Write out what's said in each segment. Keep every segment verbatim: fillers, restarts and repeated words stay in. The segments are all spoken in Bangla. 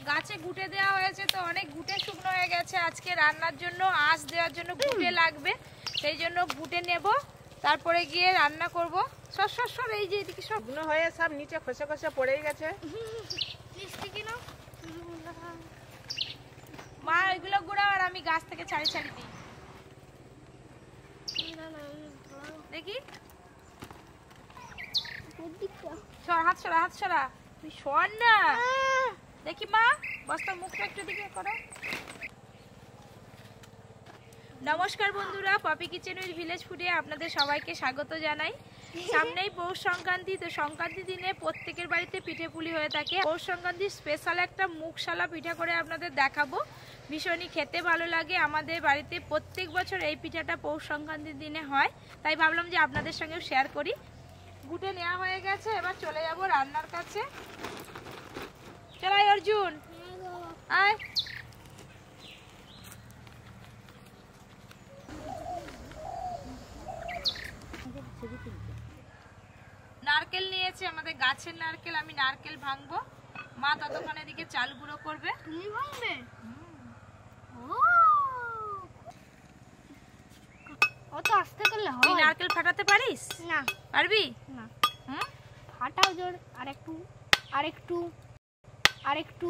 গাছে গুটে দেওয়া হয়েছে, তো অনেক গুটে শুকনো হয়ে গেছে। আজকে রান্নার জন্য আঁশ দেওয়ার জন্য গুটে লাগবে, সেই জন্য গুটে নেব, তারপরে গিয়ে রান্না করব। সর সর সর, এই যে এদিকে সব শুকনো হয়ে সব নিচে খসে খসে পড়েই গেছে। মা এগুলো গুঁড়াও আর আমি গাছ থেকে ছাড়ি ছাড়ি দিই। দেখি, সর, হাত সরা, হাত সরা, তুই সর না। দেখি মা, বস্তার মুখটা একটু দিকে করো। নমস্কার বন্ধুরা, পপি কিচেন উইথ ভিলেজ ফুডে আপনাদের সবাইকে স্বাগত জানাই। সামনেই পৌষ সংক্রান্তি, তো সংক্রান্তি দিনে প্রত্যেকের বাড়িতে পিঠে পুলি হয়ে থাকে। পৌষ সংক্রান্তির স্পেশাল একটা মুগশালা পিঠা করে আপনাদের দেখাবো, ভীষণই খেতে ভালো লাগে। আমাদের বাড়িতে প্রত্যেক বছর এই পিঠাটা পৌষ সংক্রান্তির দিনে হয়, তাই ভাবলাম যে আপনাদের সঙ্গেও শেয়ার করি। গুটে নেওয়া হয়ে গেছে, এবার চলে যাব রান্নার কাছে। চলাই অর্জুন, আয়। নারকেল নিয়েছে, আমাদের গাছের নারকেল। আমি নারকেল ভাঙবো, মা ততক্ষণ এদিকে চাল গুঁড়ো করবে। তুমি ভাঙবে? অত আস্তে করলে হয়? তুই নারকেল ফাটাতে পারিস? না। পারবি না। হুম, ফাটাও জোর। আর একটু, আর একটু, আর একটু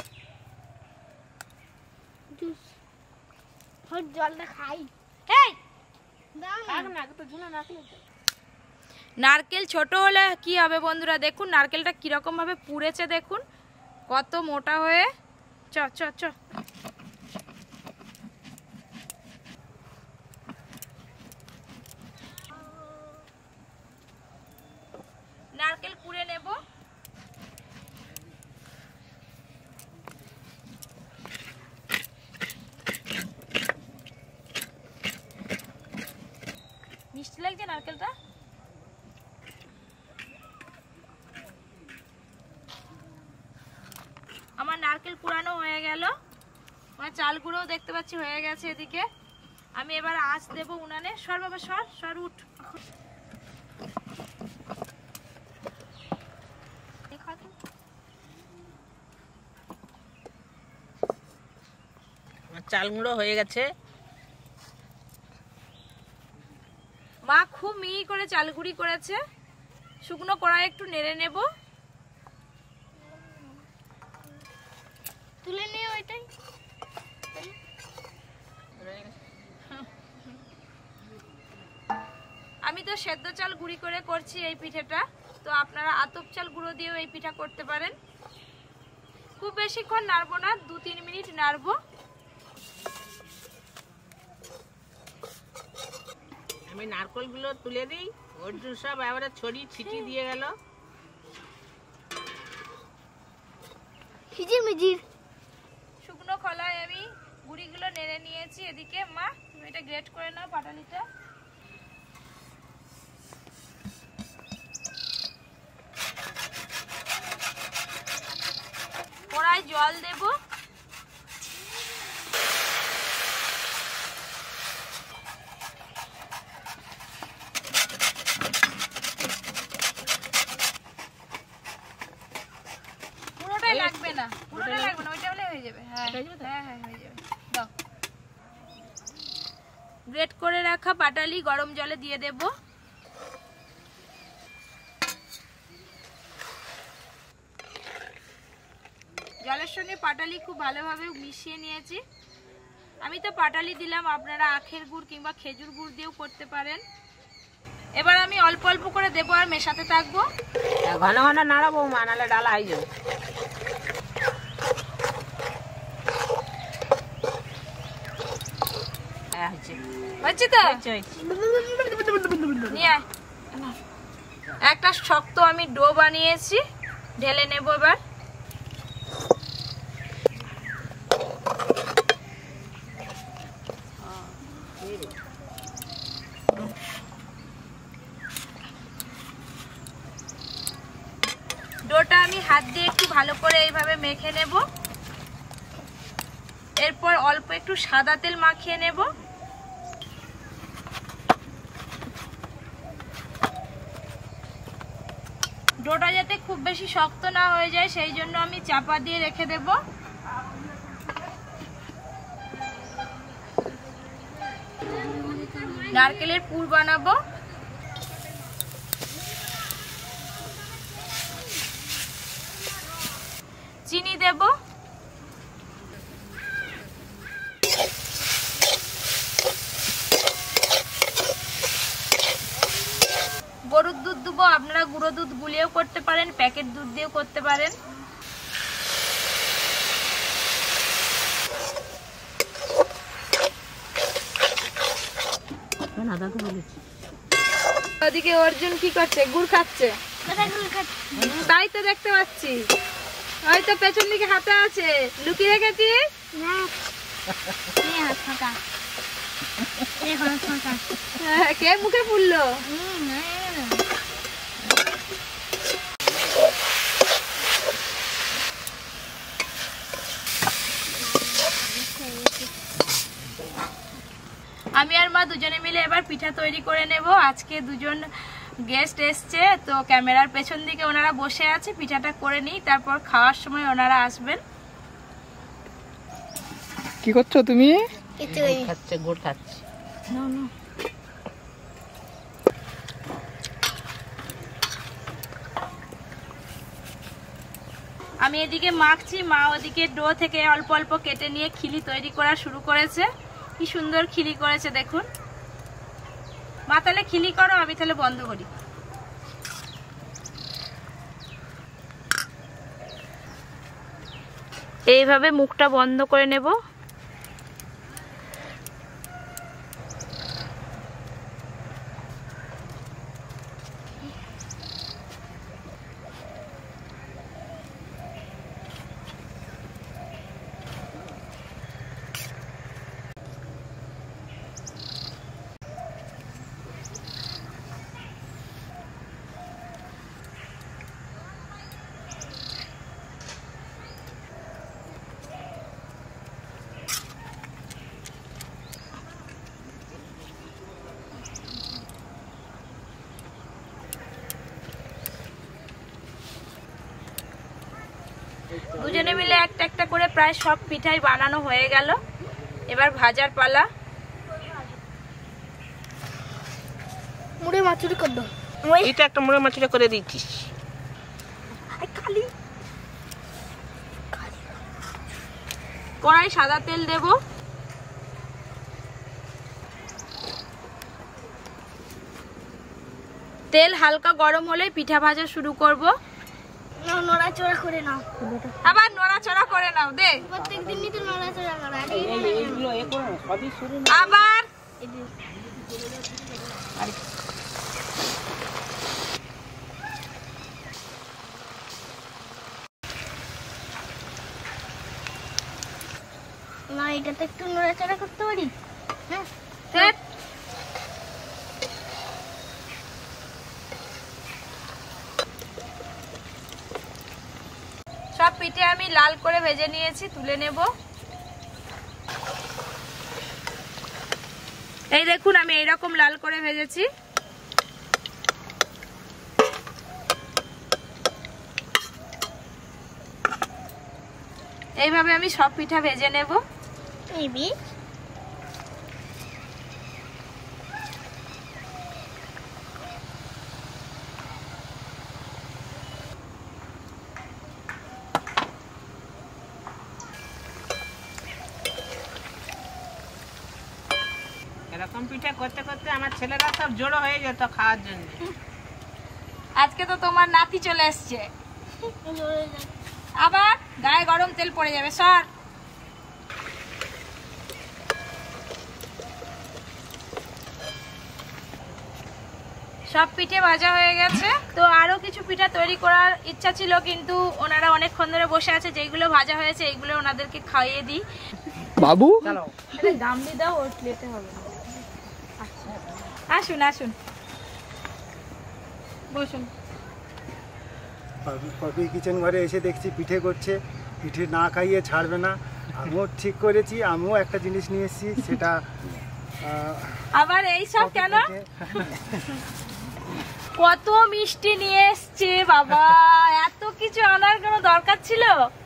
জুস। হট, জলটা খাই। এই নারকেল ছোট হলে কি হবে বন্ধুরা, দেখুন নারকেলটা কিরকম ভাবে পুড়েছে, দেখুন কত মোটা হয়ে। চ চ চ নারকেল কুড়ে নেব। মিষ্টি লাগছে নারকেলটা। আমার নারকেল কুড়ানো হয়ে গেল, আমার চাল গুঁড়োও দেখতে পাচ্ছি হয়ে গেছে এদিকে। আমি এবার আঁচ দেব উনানে। সর বাবা, সর সর, উঠ। চাল গুঁড়ো হয়ে গেছে। মা খুব মিহি করে চাল গুঁড়ি করেছে। শুকনো কড়াই একটু নেড়ে নেব। তুলে নিয়ে ওইটাই। আমি তো সেদ্ধ চাল গুঁড়ি করে করছি এই পিঠাটা, তো আপনারা আতপ চাল গুঁড়ো দিয়েও এই পিঠা করতে পারেন। খুব বেশিক্ষণ নাড়বো না, দু তিন মিনিট নাড়বো। আমি নারকেল গুলো তুলে দিই, অর্জুন সব এবারে ছড়ি ছিটি দিয়ে গেল। হিজিমিজির শুকনো খোলায় আমি গুঁড়িগুলো নেড়ে নিয়েছি। এদিকে মা তুমি এটা গ্রেট করে নাও, পাটালিটা। কড়াই জল দেব। পুরোটাই লাগবে না, পুরোটাই লাগবে না, ওইটা হলে হয়ে যাবে। হ্যাঁ হ্যাঁ হ্যাঁ হয়ে যাবে। দাও। গ্রেট করে রাখা পাটালি গরম জলে দিয়ে দেব। জলের সঙ্গে পাটালি খুব ভালোভাবে মিশিয়ে নিয়েছি। আমি তো পাটালি দিলাম, আপনারা আখের গুড় কিংবা খেজুর গুড় দিয়েও করতে পারেন। এবার আমি অল্প অল্প করে দেবো আর মেশাতে থাকবো। ঘন ঘন নাড়াবো মা, নাহলে ডালা হয়ে যাবে। হচ্ছে তো, নিয়ে একটা শক্ত আমি ডো বানিয়েছি, ঢেলে নেব এবার। ডোটা আমি হাত দিয়ে একটু ভালো করে এইভাবে মেখে নেব। এরপর অল্প একটু সাদা তেল মাখিয়ে নেব। ডোটা যাতে খুব বেশি শক্ত না হয়ে যায় সেই জন্য আমি চাপা দিয়ে রেখে দেব। নারকেলের পুর বানাবো। চিনি দেব, গরুর দুধ দেবো, আপনারা গুঁড়ো দুধ গুলিয়েও করতে পারেন, প্যাকেট দুধ দিয়েও করতে পারেন। ওদিকে অর্জুন কি করছে? গুড় খাচ্ছে। তাই তো দেখতে পাচ্ছি, হয়তো পেছন দিকে হাতে আছে, লুকিয়ে রেখেছিস। কে মুখে পুড়লো? আমি আর মা দুজনে মিলে এবার পিঠা তৈরি করে নেব। আজকে দুজন গেস্ট এসছে, তো ক্যামেরার পেছন দিকে ওনারা বসে আছে। পিঠাটা করে নিই, তারপর খাওয়ার সময় ওনারা আসবেন। কি করছো তুমি? খাচ্ছে, গুড় খাচ্ছে। আমি এদিকে মাখছি, মা ওদিকে ডো থেকে অল্প অল্প কেটে নিয়ে খিলি তৈরি করা শুরু করেছে। কি সুন্দর খিলি করেছে দেখুন। মা তাহলে খিলি করো, আমি তাহলে বন্ধ করি। এইভাবে মুখটা বন্ধ করে নেব। দুজনে মিলে একটা একটা করে প্রায় সব পিঠাই বানানো হয়ে গেল। এবার ভাজার পালা। মুড়ে মাছুরি কর দাও। এটা একটা মুড়ে মাছুরি করে দিচ্ছিস। কড়াই সাদা তেল দেব। তেল হালকা গরম হলে পিঠা ভাজা শুরু করব। নড়াচড়া করে নাও, আবার নড়াচড়া করে নাও। দে প্রত্যেকদিনই তো নড়াচড়া করা। আবার না, এটাতে একটু নড়াচড়া করতে পারি। হ্যাঁ, সব পিঠে আমি লাল করে ভেজে নিয়েছি, তুলে নেব। এই দেখুন আমি এইরকম লাল করে ভেজেছি। এইভাবে আমি সব পিঠা ভেজে নেব। নিবি এরকম পিঠা করতে করতে আমার ছেলেরা সব জড়ো হয়ে যেত খাওয়ার জন্য। আজকে তো তোমার নাতি চলে এসছে, আবার গায়ে গরম তেল পড়ে যাবে। সর। সব পিঠে ভাজা হয়ে গেছে। তো আরো কিছু পিঠা তৈরি করার ইচ্ছা ছিল, কিন্তু ওনারা অনেকক্ষণ ধরে বসে আছে। যেগুলো ভাজা হয়েছে এইগুলো ওনাদেরকে খাইয়ে দিই। বাবু দাম দিয়ে দাও, ওর প্লেটে হবে। আসুন আসুন, বসুন। পপি কিচেন ঘরে এসে দেখছি পিঠে করছে, পিঠে না খাইয়ে ছাড়বে না। আমিও ঠিক করেছি, আমিও একটা জিনিস নিয়ে এসেছি, সেটা আবার এই সব কেন? কত মিষ্টি নিয়ে এসছে বাবা, এত কিছু আনার কোনো দরকার ছিল?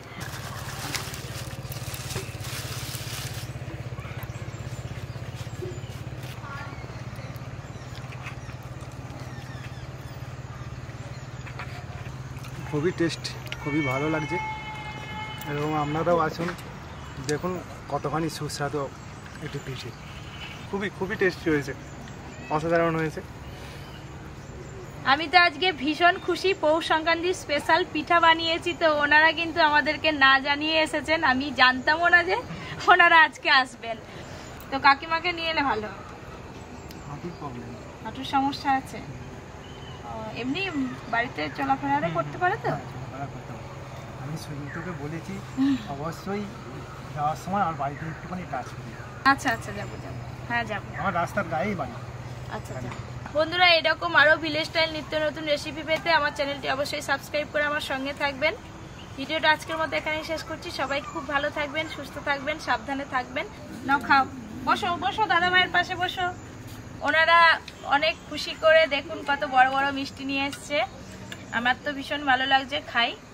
খুবই টেস্ট, খুবই ভালো লাগছে। এবং আপনারাও আসুন, দেখুন কতখানি সুস্বাদু একটি পিঠে। খুবই খুবই টেস্টি হয়েছে, অসাধারণ হয়েছে। আমি তো আজকে ভীষণ খুশি, পৌষ সংক্রান্তির স্পেশাল পিঠা বানিয়েছি। তো ওনারা কিন্তু আমাদেরকে না জানিয়ে এসেছেন, আমি জানতামও না যে ওনারা আজকে আসবেন। তো কাকিমাকে নিয়ে এলে ভালো। হাঁটুর প্রবলেম, হাঁটুর সমস্যা আছে? ও, এমনি বাড়িতে চলাফেরা করতে পারে তো? আমি সুনীতকে বলেছি অবশ্যই যাওয়ার সময় আর বাড়িতে একটুখানি টাচ করি। আচ্ছা আচ্ছা, যাবো যাবো, হ্যাঁ যাবো। আমার রাস্তার গায়েই বাড়ি। আচ্ছা আচ্ছা বন্ধুরা, এরকম আরও ভিলেজ স্টাইল নিত্য নতুন রেসিপি পেতে আমার চ্যানেলটি অবশ্যই সাবস্ক্রাইব করে আমার সঙ্গে থাকবেন। ভিডিওটা আজকের মতো এখানেই শেষ করছি। সবাই খুব ভালো থাকবেন, সুস্থ থাকবেন, সাবধানে থাকবেন। নাও খাও, বসো বসো, দাদা ভাইয়ের পাশে বসো। ওনারা অনেক খুশি করে দেখুন কত বড় বড় মিষ্টি নিয়ে এসছে। আমার তো ভীষণ ভালো লাগছে, খাই।